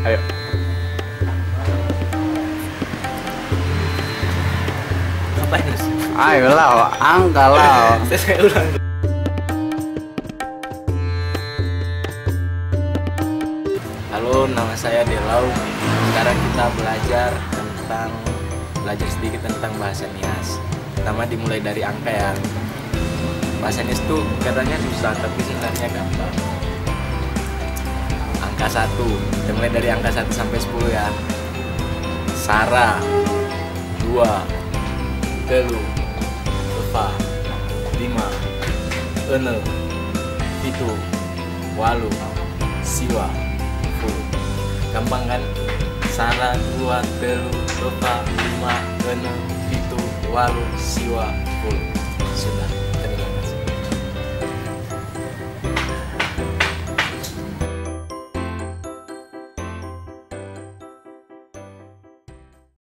Ayo. Ngapain Nus? Ayo lah, angka lah. Saya ulang. Halo, nama saya Delau. Sekarang kita belajar sedikit tentang bahasa Nias. Pertama dimulai dari angka ya. Bahasa Nias tuh katanya susah, tapi sebenarnya gampang. Angka 1, kita mulai dari angka 1 sampai 10 ya. Sara, 2, telu, 4, 5, 6, 7, 8, siwa, 10. Gampang kan? Sara, 2, telu, 4, 5, 6, 7, 8, siwa, 10. Sudah.